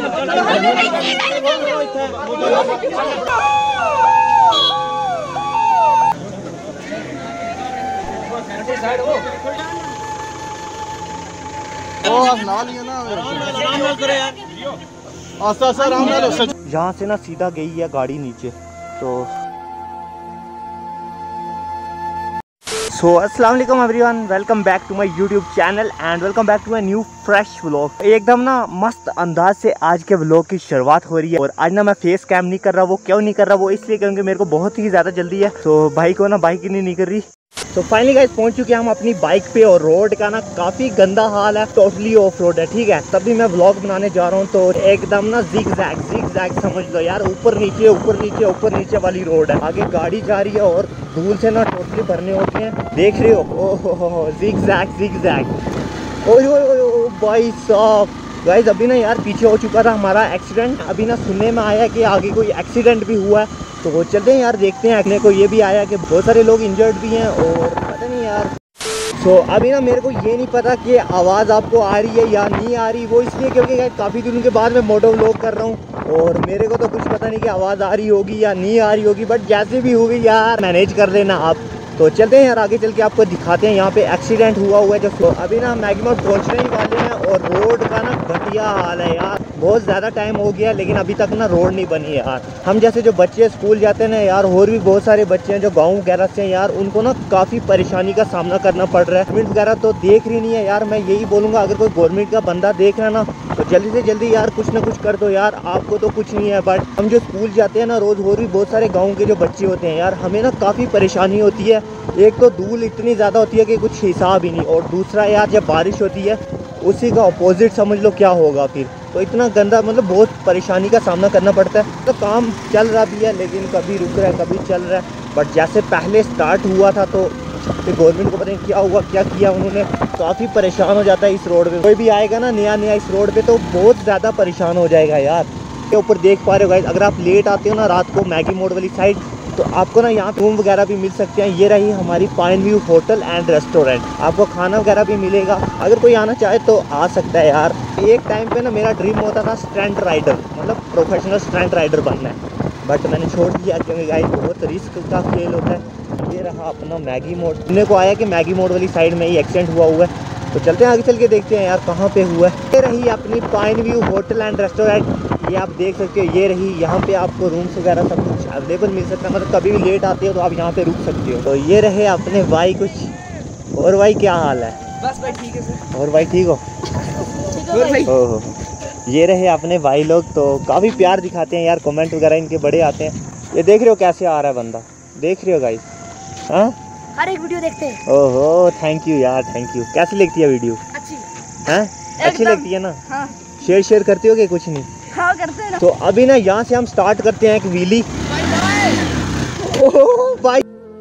यहाँ से ना सीधा गई है गाड़ी नीचे। तो अस्सलाम वालेकुम everyone, welcome back to my YouTube channel and welcome back to my new fresh vlog. एकदम ना मस्त अंदाज से आज के व्लॉग की शुरुआत हो रही है। और आज ना मैं फेस कैम नहीं कर रहा, वो क्यों नहीं कर रहा, वो इसलिए क्योंकि मेरे को बहुत ही ज़्यादा जल्दी है। तो भाई को ना बाइक ही नहीं कर रही। तो फाइनली गाइस पहुंच चुके हैं हम अपनी बाइक पे और रोड का ना काफ़ी गंदा हाल है, टोटली ऑफ रोड है। ठीक है, तभी मैं व्लॉग बनाने जा रहा हूँ तो एकदम ना जिग जैग समझ लो यार, ऊपर नीचे वाली रोड है। आगे गाड़ी जा रही है और धूल से ना टोटली भरने होते हैं, देख रहे हो। ओहो जिग जैग। ओ भाई साहब गाइस, अभी ना यार पीछे हो चुका था हमारा एक्सीडेंट। अभी ना सुनने में आया कि आगे कोई एक्सीडेंट भी हुआ है, तो चलते हैं यार देखते हैं। अपने को ये भी आया कि बहुत सारे लोग इंजर्ड भी हैं और पता नहीं यार। तो अभी ना मेरे को ये नहीं पता कि आवाज़ आपको आ रही है या नहीं आ रही, वो इसलिए क्योंकि काफ़ी दिनों के बाद मैं मोटो व्लॉग कर रहा हूँ और मेरे को तो कुछ पता नहीं कि आवाज़ आ रही होगी या नहीं आ रही होगी, बट जैसे भी होगी यार मैनेज कर लेना आप। तो चलते हैं यार आगे चल के आपको दिखाते हैं। यहाँ पे एक्सीडेंट हुआ है जो अभी ना मैगी मोड पहुँचने ही वाले हैं और रोड का ना घटिया हाल है यार। बहुत ज़्यादा टाइम हो गया लेकिन अभी तक ना रोड नहीं बनी है यार। हम जैसे जो बच्चे स्कूल जाते हैं ना यार, और भी बहुत सारे बच्चे हैं जो गाँव वगैरह से हैं यार, उनको ना काफ़ी परेशानी का सामना करना पड़ रहा है। गवर्नमेंट वगैरह तो देख रही नहीं है यार। मैं यही बोलूँगा, अगर कोई गवर्नमेंट का बंदा देख रहा है ना तो जल्दी से जल्दी यार कुछ ना कुछ कर दो यार। आपको तो कुछ नहीं है, बट हम जो स्कूल जाते हैं ना रोज़, और भी बहुत सारे गाँव के जो बच्चे होते हैं यार, हमें ना काफ़ी परेशानी होती है। एक तो धूल इतनी ज़्यादा होती है कि कुछ हिसाब ही नहीं, और दूसरा यार जब बारिश होती है उसी का अपोजिट समझ लो क्या होगा फिर। तो इतना गंदा, मतलब बहुत परेशानी का सामना करना पड़ता है। तो काम चल रहा भी है लेकिन कभी रुक रहा है कभी चल रहा है। बट जैसे पहले स्टार्ट हुआ था तो फिर गवर्नमेंट को पता नहीं क्या हुआ, क्या किया उन्होंने, काफ़ी परेशान हो जाता है इस रोड पे। कोई भी आएगा ना नया इस रोड पे तो बहुत ज़्यादा परेशान हो जाएगा यार। के ऊपर देख पा रहे हो गाइस, अगर आप लेट आते हो ना रात को मैगी मोड वाली साइड तो आपको ना यहाँ रूम वगैरह भी मिल सकते हैं। ये रही हमारी pine view hotel and restaurant, आपको खाना वगैरह भी मिलेगा। अगर कोई आना चाहे तो आ सकता है यार। एक टाइम पे ना मेरा ड्रीम होता था स्टंट राइडर, मतलब प्रोफेशनल स्टंट राइडर बनना है, बट मैंने छोड़ दिया क्योंकि गाइस बहुत रिस्क का खेल होता है। ये रहा अपना मैगी मोड। सुनने को आया कि मैगी मोड वाली साइड में ही एक्सीडेंट हुआ है, तो चलते हैं आगे चल के देखते हैं यार कहाँ पे हुआ है। ये रही अपनी pine view hotel and restaurant, ये आप देख सकते हो। ये रही, यहाँ पे आपको रूम्स वगैरह सब कुछ अवेलेबल मिल सकता है, मतलब कभी भी लेट आते हो तो आप यहाँ पे रुक सकते हो। तो ये रहे अपने भाई कुछ। और भाई क्या हाल है? बस भाई ठीक है सर। और भाई ठीक हो? ओहो, ये रहे अपने भाई लोग, तो काफ़ी प्यार दिखाते हैं यार, कमेंट वगैरह इनके बड़े आते हैं। ये देख रहे हो कैसे आ रहा है बंदा, देख रहे हो गाइस? हाँ, हर एक वीडियो देखते हैं। ओहो थैंक यू यार, थैंक यू। कैसी लगती है वीडियो? अच्छी। हाँ अच्छी लगती है ना? हाँ। शेयर करते हो कि कुछ नहीं? हाँ करते हैं ना। तो अभी ना यहाँ से हम स्टार्ट करते हैं एक व्हीली। ओह भाई,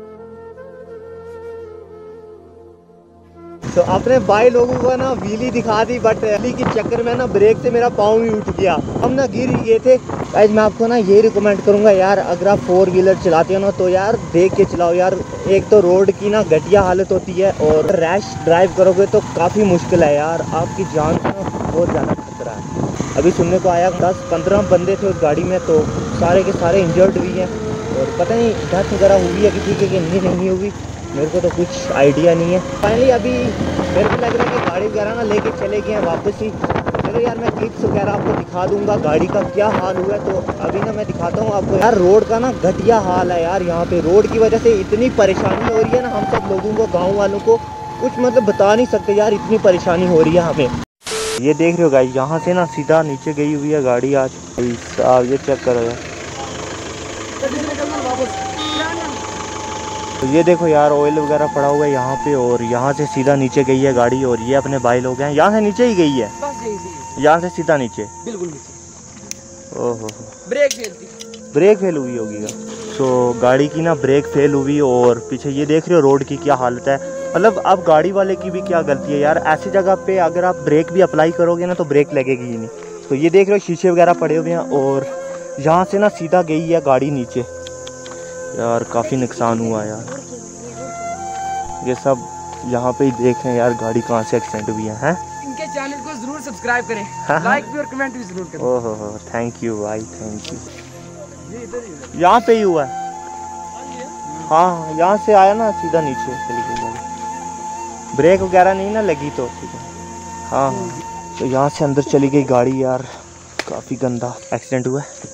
तो अपने भाई लोगों को ना व्हीली दिखा दी, बट व्हीली के चक्कर में ना ब्रेक से मेरा पाँव भी उठ गया, हम ना गिर ही गए थे। गाइस मैं आपको ना ये रिकमेंड करूँगा यार, अगर आप 4 व्हीलर चलाते हो ना तो यार देख के चलाओ यार। एक तो रोड की ना घटिया हालत होती है और रैश ड्राइव करोगे तो काफ़ी मुश्किल है यार, आपकी जान का बहुत ज़्यादा खतरा है। अभी सुनने को आया 10-15 बंदे थे उस गाड़ी में, तो सारे के सारे इंजर्ड भी हैं और पता नहीं डेथ वगैरह हुई है किसी के कि नहीं हुई, मेरे को तो कुछ आइडिया नहीं है। फाइनली अभी मेरे को लग रहा है कि गाड़ी वगैरह ना लेके चले गए हैं वापस ही। चलो यार मैं क्लिप्स वगैरह आपको दिखा दूंगा गाड़ी का क्या हाल हुआ है। तो अभी ना मैं दिखाता हूँ आपको यार, रोड का ना घटिया हाल है यार। यहाँ पे रोड की वजह से इतनी परेशानी हो रही है ना, हम सब लोगों को, गाँव वालों को कुछ मतलब बता नहीं सकते यार, इतनी परेशानी हो रही है हमें। ये देख रहे हो गाइस, यहाँ से ना सीधा नीचे गई हुई है गाड़ी आज। ये चेक करो यार, तो ये देखो यार ऑयल वगैरह पड़ा हुआ है यहाँ पे, और यहाँ से सीधा नीचे गई है गाड़ी। और ये अपने भाई लोग हैं, यहाँ से नीचे ही गई है, यहाँ से सीधा नीचे, बिल्कुल नीचे। ओहो, ब्रेक फेल हुई होगी। तो गाड़ी की ना ब्रेक फेल हुई, और पीछे ये देख रहे हो रोड की क्या हालत है। मतलब अब गाड़ी वाले की भी क्या गलती है यार, ऐसी जगह पे अगर आप ब्रेक भी अप्लाई करोगे ना तो ब्रेक लगेगी ही नहीं। तो ये देख रहे हो शीशे वगैरह पड़े हुए हैं, और यहाँ से ना सीधा गई है गाड़ी नीचे यार, काफ़ी नुकसान हुआ यार। ये सब यहाँ पे ही देख रहे हैं यार गाड़ी कहाँ से एक्सीडेंट हुई है। इनके चैनल को जरूर सब्सक्राइब करें, लाइक भी और कमेंट भी जरूर करें। ओहो हो, थैंक यू भाई, थैंक यू। यहाँ पे ही हुआ है। हाँ, यहाँ से आया ना सीधा नीचे चली गई गाड़ी, ब्रेक वगैरह नहीं ना लगी तो सीधा। हाँ, तो यहाँ से अंदर चली गई गाड़ी यार, काफ़ी गंदा एक्सीडेंट हुआ है।